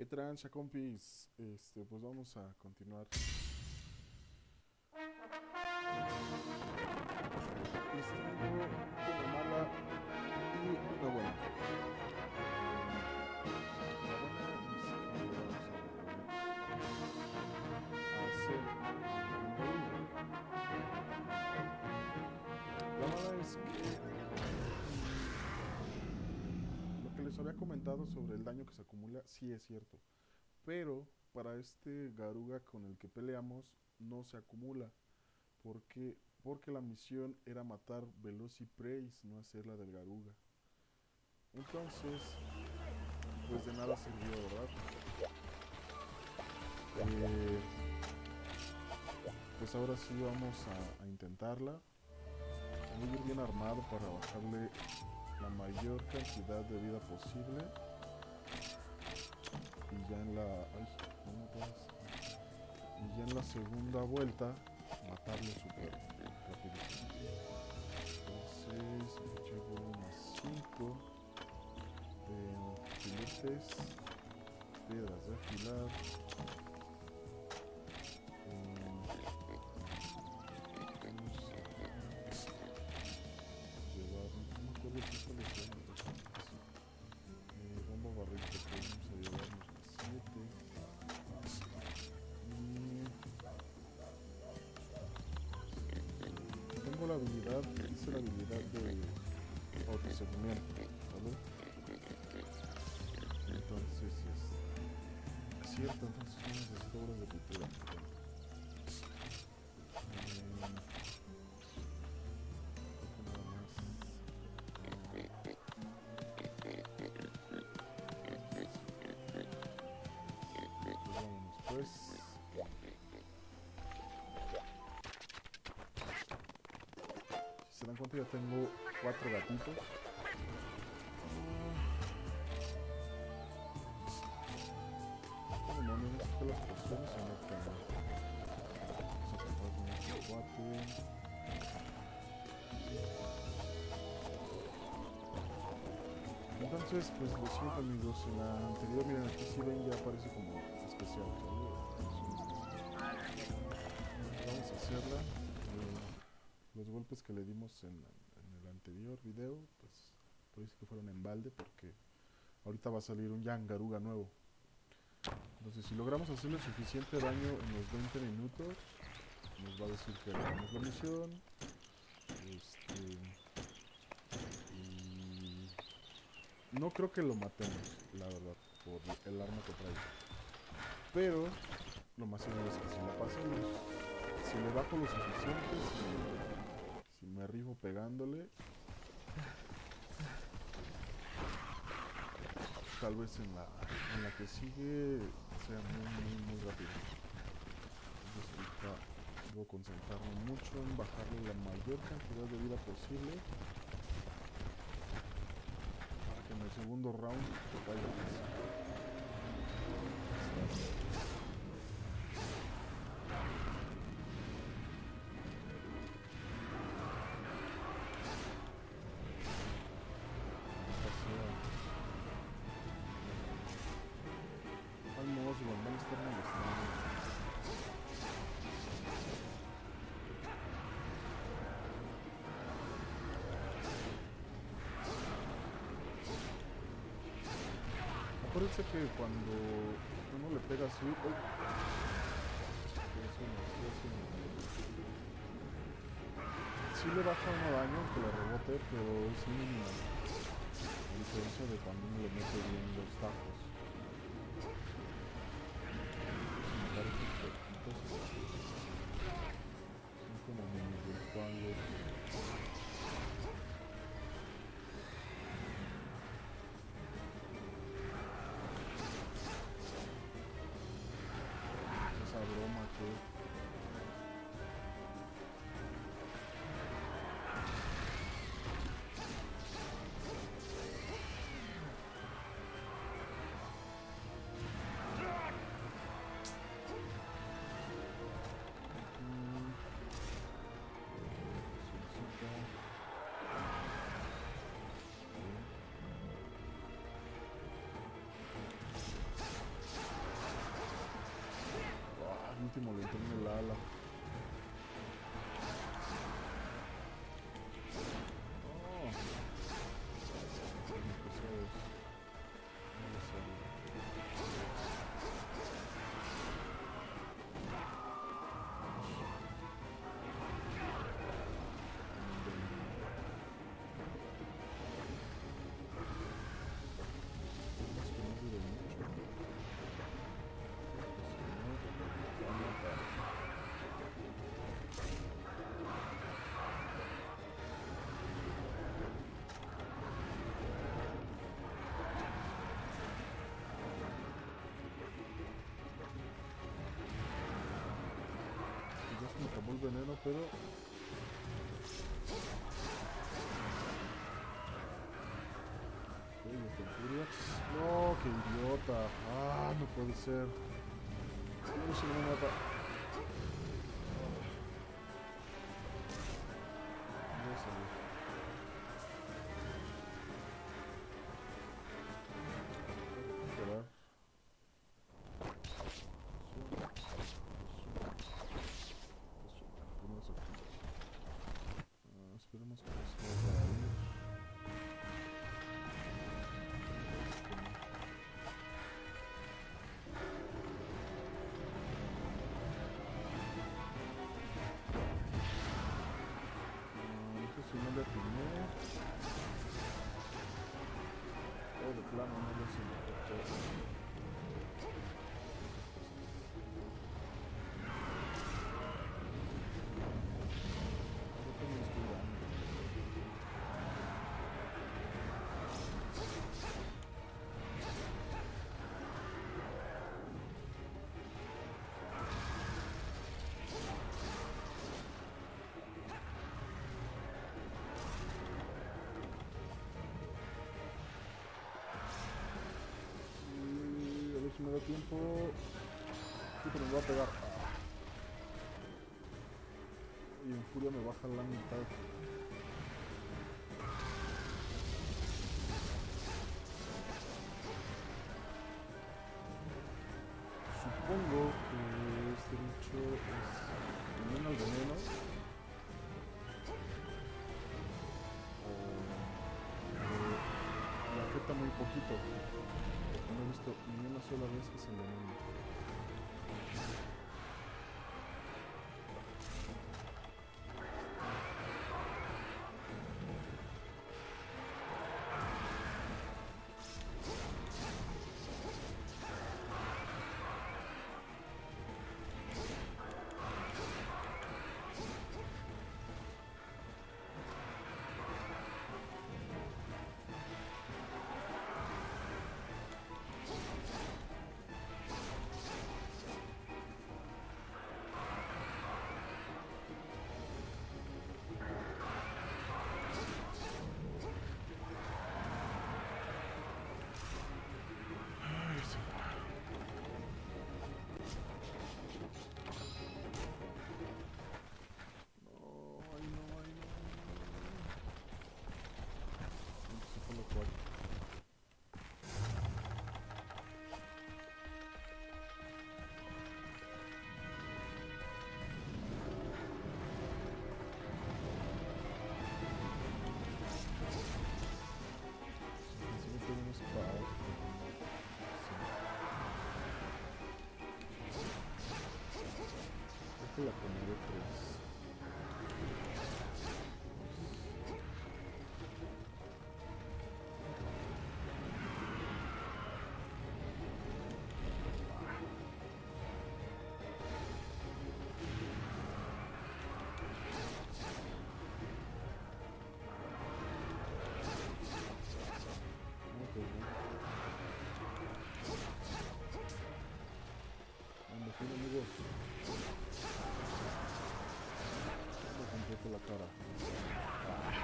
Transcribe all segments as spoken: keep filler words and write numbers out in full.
Trancha, compis. Este, pues vamos a continuar. Les traigo una mala y una buena. La buena es que vamos a hacer la mala es que lo que les había comentado sobre el daño que se acumula sí es cierto, pero para este Garuga con el que peleamos no se acumula. ¿Por qué? Porque la misión era matar Velocipreis, no hacer la del Garuga. Entonces, pues de nada sirvió, ¿verdad? Eh, pues ahora sí vamos a, a intentarla. Voy a ir bien armado para bajarle la mayor cantidad de vida posible. Y ya en la... Ay, no me puedes. Y ya en la segunda vuelta, matarlo súper rapidísimo. Entonces, llevo unas cinco de filetes, piedras de afilar. Eh, vamos a llevar, no me acuerdo qué colección, eh, bomba barril que podemos llevarnos las siete. Y tengo la habilidad, hice la habilidad de autosegmento, ¿vale? Entonces es, es cierto, entonces no necesito obras de pintura. Eh, nada más. Pues vámonos pues. Si se dan cuenta ya tengo cuatro gatitos. Como no necesito las pociones, se me quedan. Vamos a tratar con este cuate. Entonces, pues lo siento amigos, en la anterior, miren aquí si ven ya aparece como especial, ¿vale? Vamos a hacerla. Eh, los golpes que le dimos en, en el anterior video, pues parece que fueron en balde porque ahorita va a salir un Yangaruga nuevo. Entonces si logramos hacerle suficiente daño en los veinte minutos, nos va a decir que hagamos la misión. Este... Y... No creo que lo matemos, la verdad, por el arma que trae. Pero lo más seguro es que si lo pasemos, si le bajo lo suficiente, si, si me arribo pegándole, tal vez en la, en la que sigue sea muy, muy, muy rápido. Entonces ahorita debo concentrarme mucho en bajarle la mayor cantidad de vida posible para que en el segundo round vaya más. Al modo se van a estar molestando. Acuérdense que cuando uno le pega así, ¡ay! Sí le baja uno daño aunque le rebote, pero es mínimo. A diferencia de cuando uno le mete bien los tajos. Son como mini virtuales. Esa broma que... último le entró en el ala. Oh. Me acabó el veneno, pero okay, furia. No, qué idiota. Ah, no puede ser. No, si no me mata. Voy a salir. Esperar. Esperemos que esto vaya a ir. No sé si no le atiné. O de plano no le hice efecto. Si me da tiempo. Sí, pero me va a pegar. Ah. Y en furia me baja la mitad. Supongo que este bicho es inmune al veneno. O eh, le afecta muy poquito. No he visto ni una sola vez que se envenene. La poneré tres. Ando fin, amigos. La cara. Ah.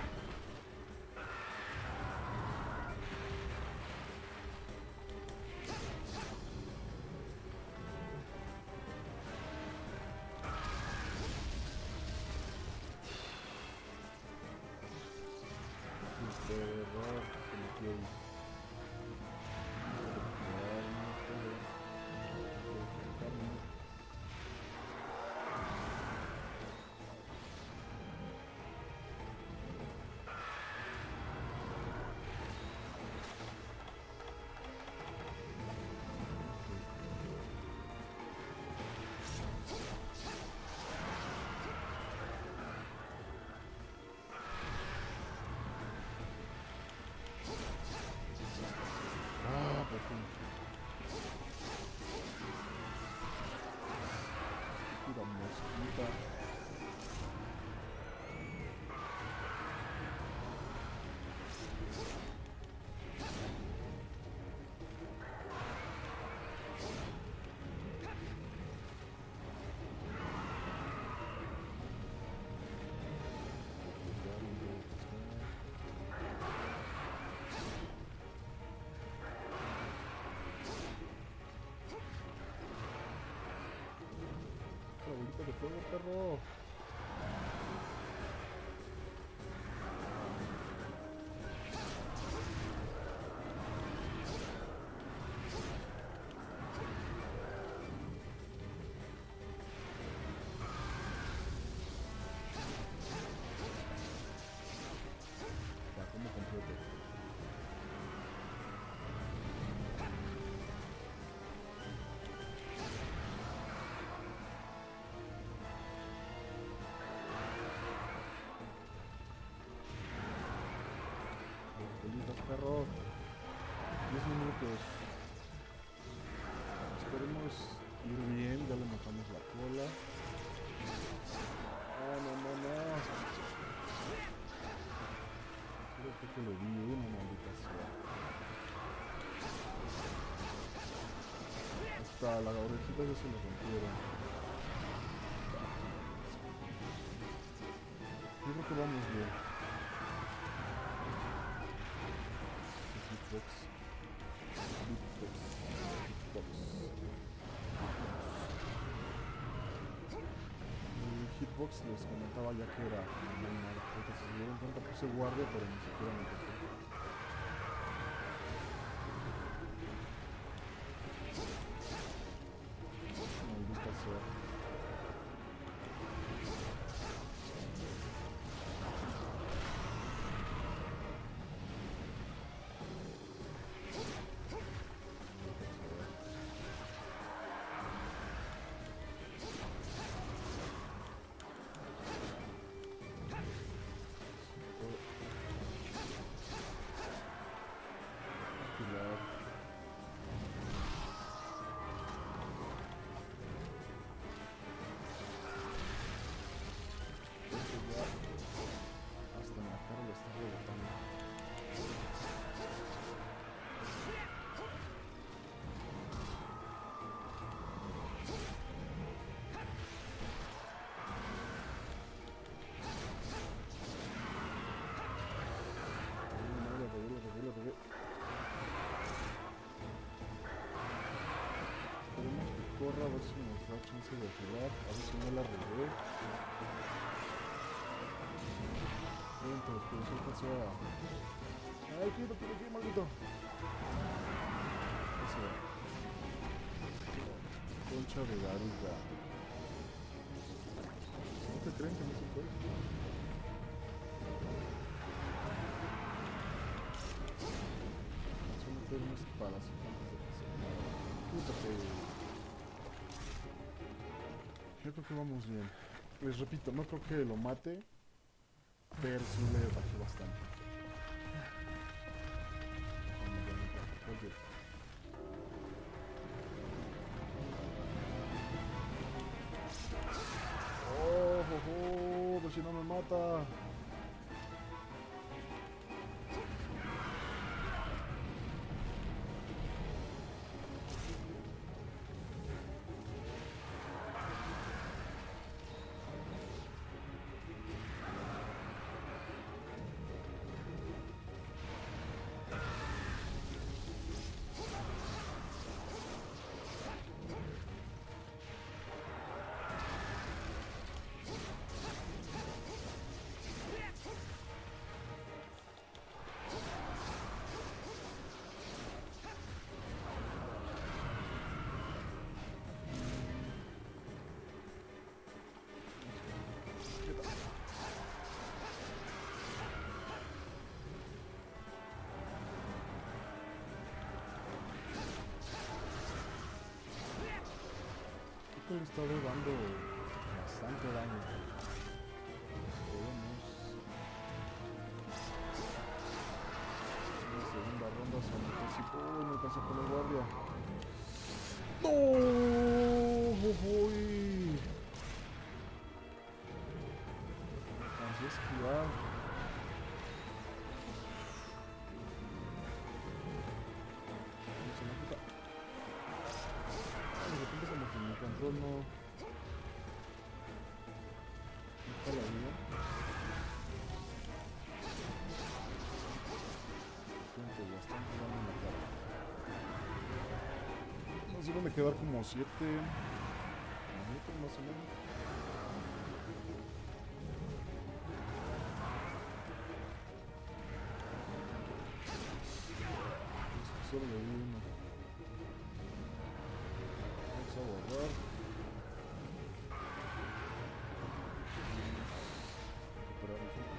Este error cometí ahí. puta. Bolita de fuego, perro. Ya, ¿cómo completo? Perro, diez minutos. Esperemos ir bien, ya le matamos la cola. Ah, no, no, no. Creo que le di una maldita sea. Hasta la orejita ya se le rompieron. Yo creo que vamos bien. Hitbox. Hitbox. Hitbox. El hitbox les comentaba ya que era muy mal. Porque si se dieron cuenta puse guardia, pero ni siquiera me tocó. Maldita sea. Corra, a ver si nos da chance de afilar, a ver si no la regué. Dentro, pero si alcancé a... ¡Ay, quédate aquí, maldito! Eso. Concha de Garuga. ¿No te creen que no se fue? Vamos a meter unos parásitos antes de que se muera. Quítate. Yo creo que vamos bien. Les repito, no creo que lo mate, pero sí le bajé bastante. Oh, oh, oh, pues si no me mata. Le está dando bastante daño. Podemos. La segunda ronda se me anticipó y me pasó por la guardia. ¡No! ¡Uy! baja la vida. Fíjate, bastante daño en la cara. Nos deben de quedar como siete minutos más o menos. Solo le di uno. Vamos a guardar. Recuperarnos un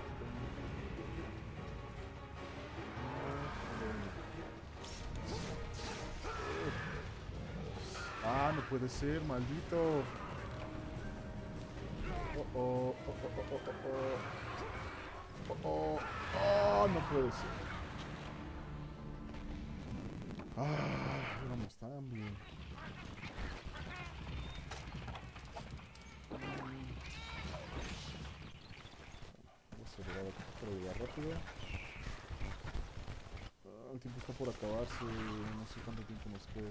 poquito. Ah, no puede ser, maldito. Oh, oh, oh, oh, oh, oh, oh. Oh, oh, oh, no puede ser. Ah, éramos tan bien. Voy a acelerar aquí para llegar rápido. Ah, el tiempo está por acabarse. No sé cuánto tiempo nos quede.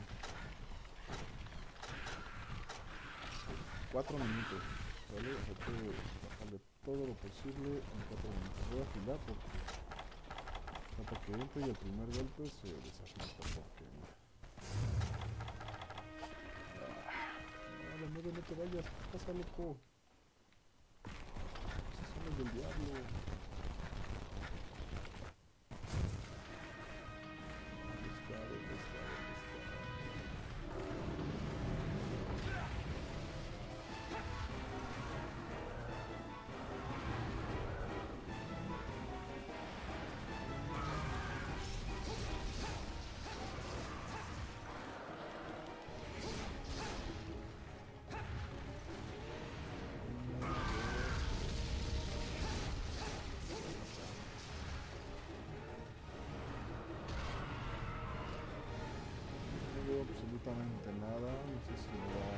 Cuatro minutos. ¿Vale? O sea que bajarle todo lo posible en cuatro minutos. Voy a afilar porque hasta que entre y el primer golpe se desafila esta porquería. Ah, la nueve, no te vayas. ¿Qué pasa, loco? Esos son los del diablo. ¿Dónde está? ¿Dónde está? ¿Dónde está? No veo absolutamente nada. No sé si me va.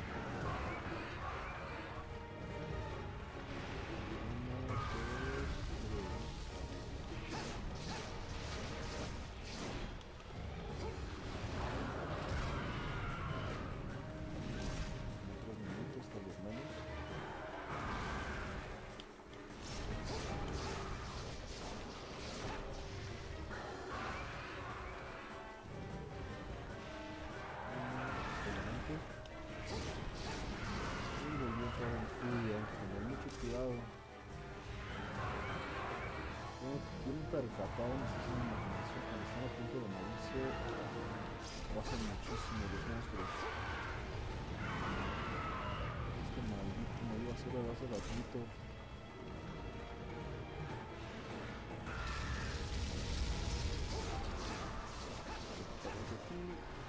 Uno, dos, tres. Como tres minutos, tal vez menos. Excelente. Y volvió a entrar en furia. Con mucho cuidado. Yo me he percatado, no sé si es una imaginación, cuando están a punto de morirse, pasan muchísimo los monstruos. Este maldito me iba a hacer hace ratito. Estamos aquí.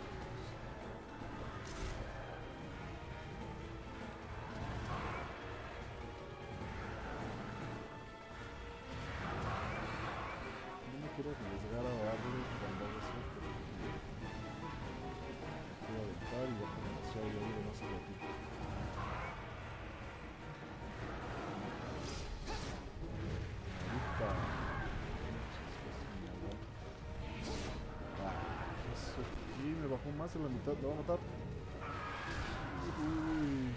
No me quiero arriesgar a darle cuando haga eso, pero voy a aventar y ya comenzó a ir más a ratito. Ahorita. Ah, eso aquí me bajó más de la mitad, lo va a matar. Uy.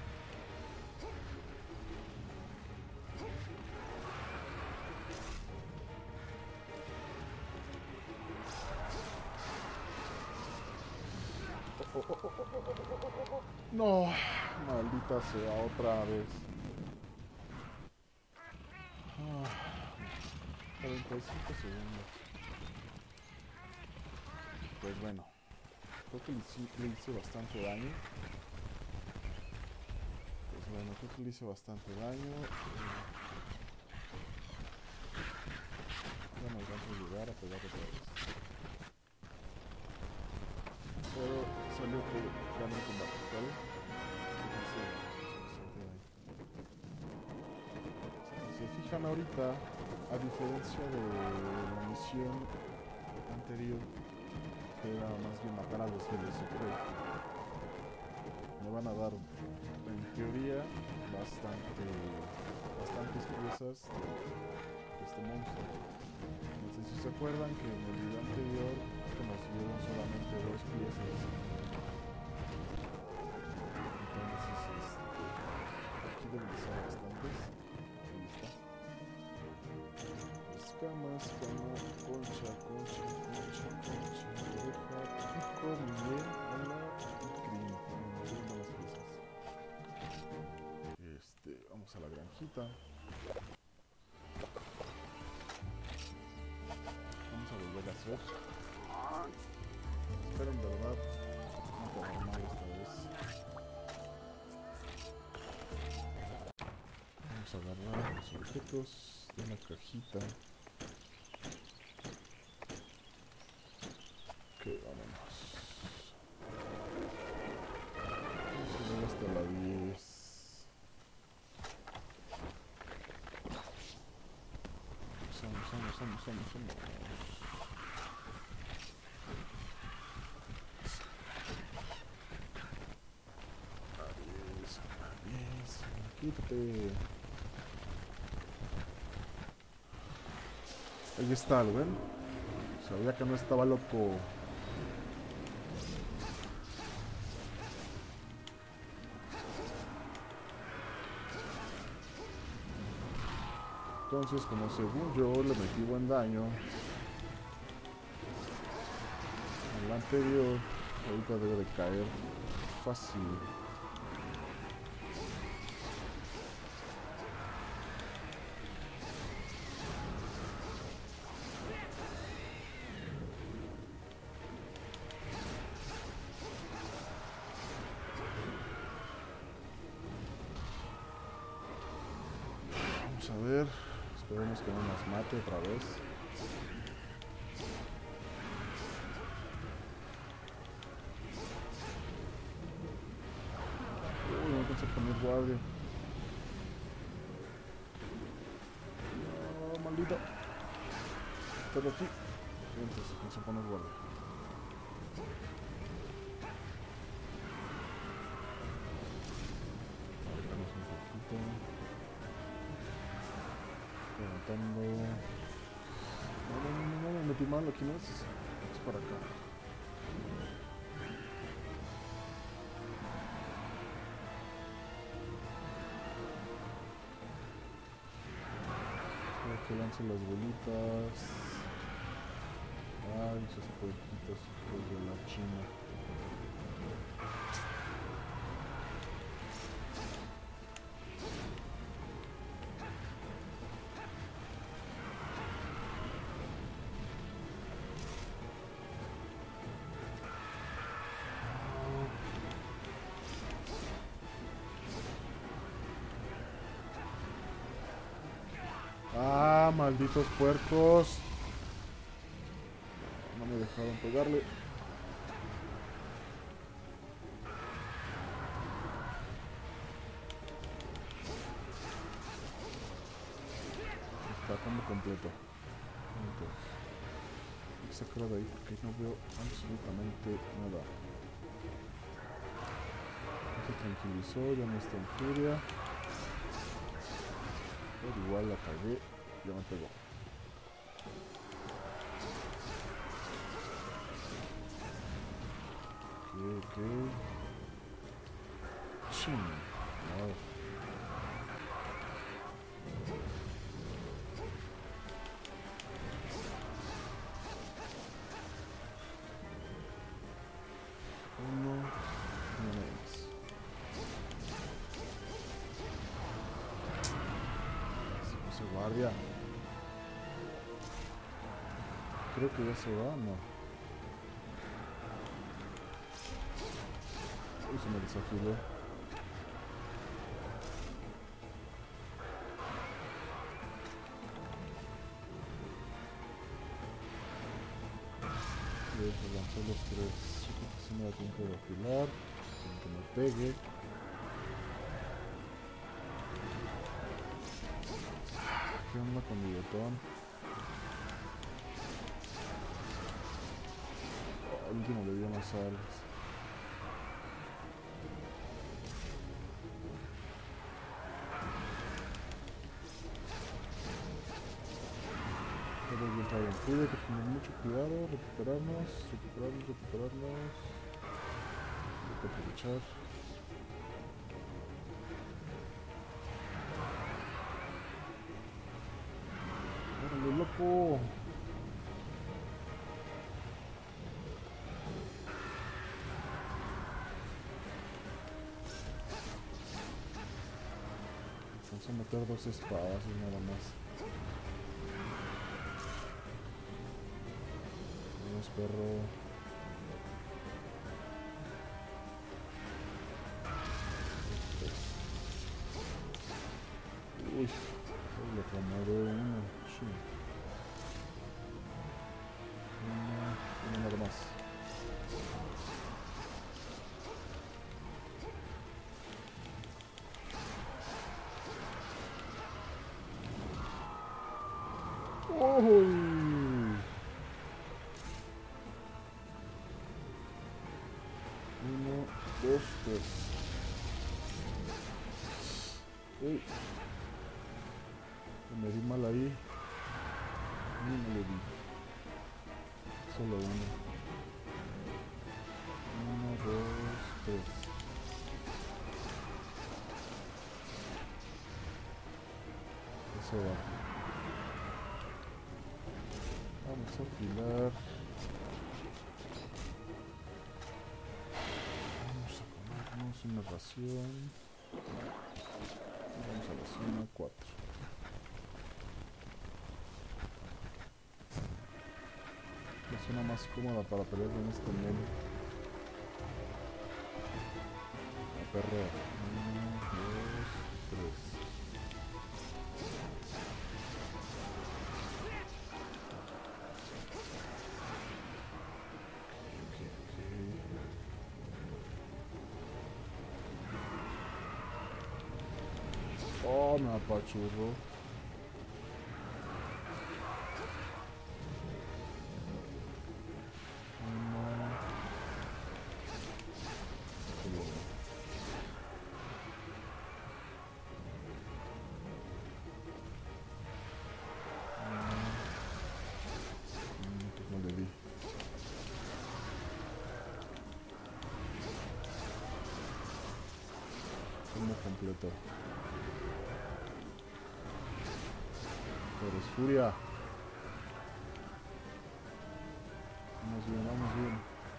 Oh, oh, oh, oh, oh, oh, oh, oh. No, maldita sea, otra vez. Ah, cuarenta y cinco segundos. Pues bueno, creo que le hice, le hice bastante daño. Pues bueno, creo que le hice bastante daño. Eh, ya no alcanzo a llegar a pegar otra vez. Pero salió que gané el combate, ¿vale? Hice bastante daño. Si se fijan ahorita, a diferencia de la misión anterior, que era más bien matar a los de los Secret, me van a dar, en teoría, bastante, bastantes piezas de, de este monstruo. No sé si se acuerdan que en el video anterior nos dieron solamente dos piezas. Entonces, este, aquí deben de ser bastantes. Ahí está. más como concha, concha, concha, concha, oreja, pico, miel, ala y crin. Bueno, me gustan las piezas. Este, vamos a la granjita. Vamos a volver a hacer. Espero en verdad no quedar mal esta vez. Vamos a agarrar los objetos de la cajita. Ok, vámonos. Vamos a ver hasta la diez. Vamos, vamos, vamos, vamos, vamos. La diez, la diez. Quítate. Ahí está, ¿lo ven? Sabía que no estaba loco. Entonces, como según yo le metí buen daño al anterior, ahorita debe de caer fácil. Vamos a ver. Esperemos que no nos mate otra vez. Uy, no alcanza a poner guardia. No, maldito. Todo aquí. Entonces alcanza a poner guardia. Agarramos un poquito. Levantando. No, no, no, no, me metí mal. Aquí no es. Es para acá. Espera que lance las bolitas. Ay, esos puerquitos hijos de la china. Ah, malditos puercos. No me dejaron pegarle. Está como completo. Entonces, hay que sacarlo de ahí porque no veo absolutamente nada. Se tranquilizó, ya no está en furia. Pero igual la cagué, ya me pegó. Ok, ok. Chin. No. Uno. Uno menos. Se puso guardia. Creo que ya se va, no. Uy, se me desafiló. Lanzó los tres. Yo creo que sí me da tiempo de afilar. Sin que me pegue. ¿Qué onda con mi botón? Oh, el último le dio más alas. Pero yo estaba en furia, hay que tener mucho cuidado. Recuperarnos, recuperarnos, recuperarnos. Hay que aprovechar. ¡Órale, loco! Vamos a meter dos espadas y nada más. Vamos, perro. Uy, le acomodé uno. Sí. Uno, uno nada más. ¡Uy! Uno, dos, tres. Uy. Me di mal ahí. No me lo di. Solo uno. Uno, dos, tres. Eso va. Vamos a afilar. Vamos a comernos una ración. Vamos a la zona cuatro. La zona más cómoda para pelear en este mundo. La perro. Uno, dos, tres. Oh, me apachurró. Completo. Pero es furia. Vamos bien, vamos bien.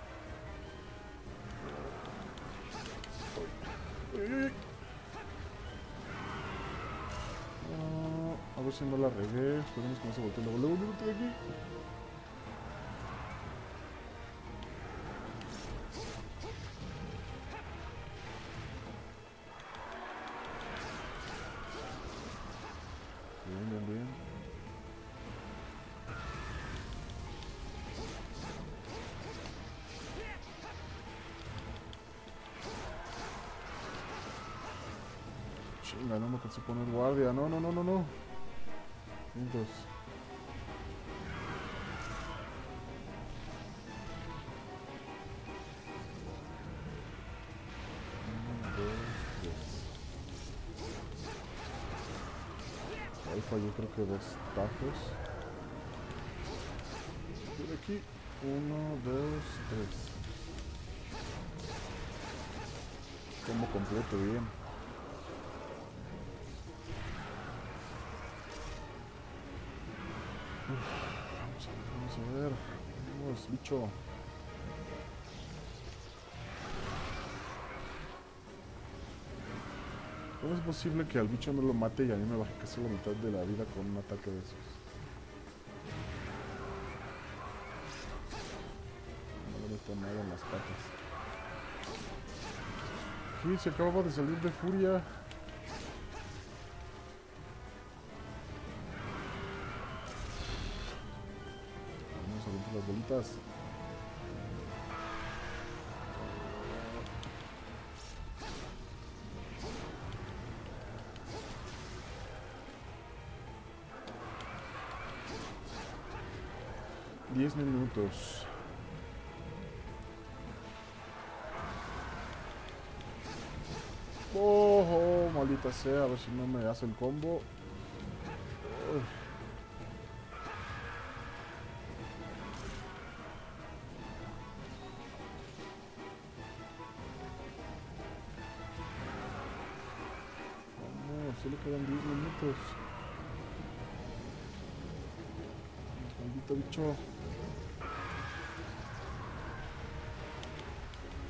Uy, uy, uy. No, a ver si no la regué. Esperemos que no se voltee. Luego, luego, luego, de aquí. Bien, bien, bien. Chinga, no me alcancé a poner guardia. No, no, no, no, no. Entonces. Uno, dos, tres. Ahí fallé creo que dos tajos. Por aquí. Uno, dos, tres. Combo completo, bien. Uf, vamos a ver, vamos a ver. Vamos, bicho. ¿Cómo es posible que al bicho no lo mate y a mí me baje casi la mitad de la vida con un ataque de esos? No le meto nada en las patas. Sí, se acababa de salir de furia. Vamos a ver las bolitas. Diez minutos. Oh, oh, maldita sea, a ver si no me hace el combo. Uy. Vamos, solo quedan diez minutos. Maldito bicho.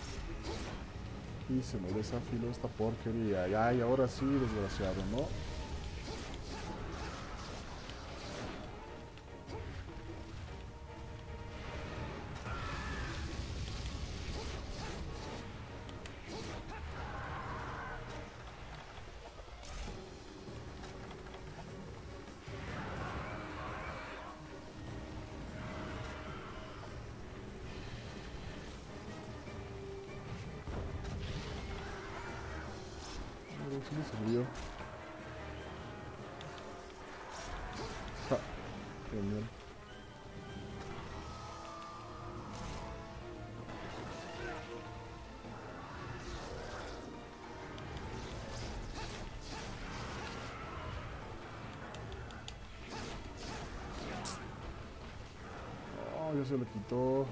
Y se me desafiló esta porquería. Ay, ahora sí, desgraciado, ¿no? sí me sirvió. Ja, genial. Oh, ya se le quitó.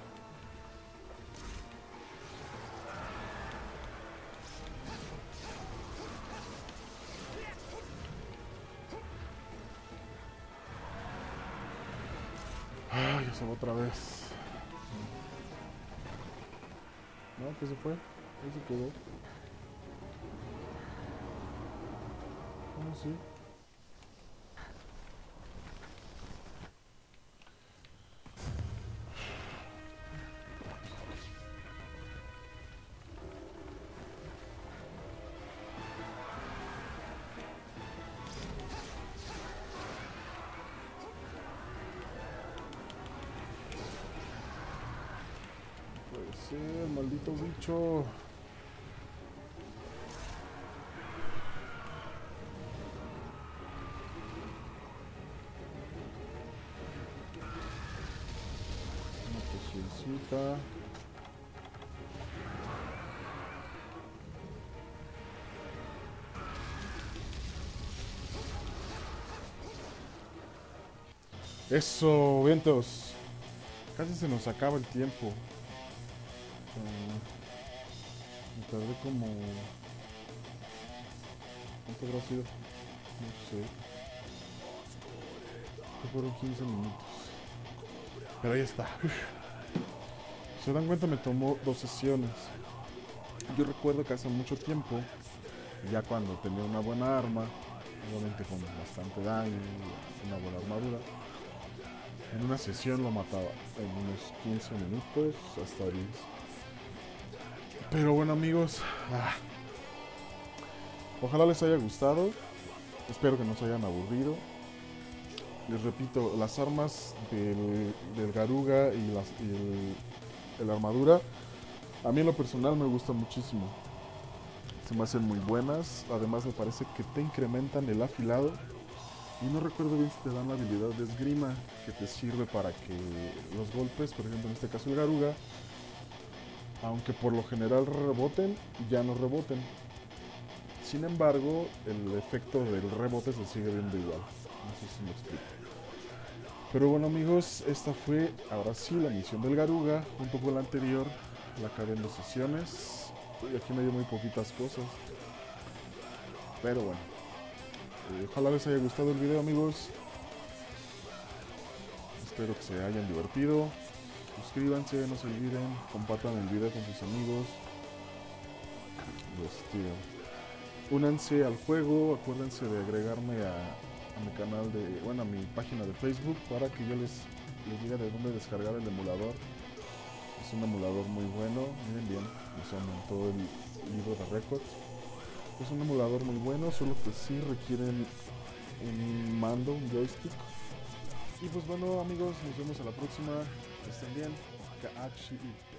Ay, ya se va otra vez. No, que se fue. Ahí se quedó. ¿Cómo sí? Puede ser, maldito bicho. Una pocioncita. Eso, vientos. Casi se nos acaba el tiempo. Uh, me tardé como... ¿Cuánto habrá sido? No sé. Que fueron quince minutos. Pero ahí está. Se dan cuenta, me tomó dos sesiones. Yo recuerdo que hace mucho tiempo, ya cuando tenía una buena arma, obviamente con bastante daño, una buena armadura, en una sesión lo mataba en unos quince minutos hasta diez. Pero bueno, amigos, ah, ojalá les haya gustado. Espero que no se hayan aburrido. Les repito, las armas del, del Garuga y, las, y el, la armadura, a mí en lo personal me gustan muchísimo. Se me hacen muy buenas. Además me parece que te incrementan el afilado. Y no recuerdo bien si te dan la habilidad de esgrima, que te sirve para que los golpes, por ejemplo en este caso el Garuga, aunque por lo general reboten, ya no reboten. Sin embargo, el efecto del rebote se sigue viendo igual. No sé si me explico. Pero bueno, amigos, esta fue ahora sí la misión del Garuga. Junto con la anterior, la acabé en dos sesiones. Y aquí me dio muy poquitas cosas. Pero bueno. Eh, ojalá les haya gustado el video, amigos. Espero que se hayan divertido. Suscríbanse, no se olviden. Compartan el video con sus amigos. Este, únanse al juego. Acuérdense de agregarme a, a mi canal de, bueno, a mi página de Facebook, para que yo les, les diga de dónde descargar el emulador. Es un emulador muy bueno. Miren bien, nos aumentó el libro de récords. Es un emulador muy bueno, solo que sí requieren un mando, un joystick. Y pues bueno, amigos, nos vemos a la próxima. Que estén bien. Kaachi.